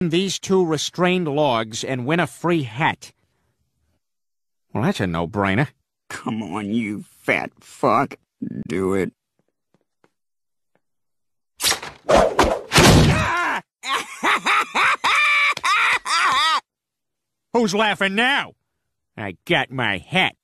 these two restrained logs and win a free hat. Well, that's a no-brainer. Come on, you fat fuck. Do it. Who's laughing now? I got my hat.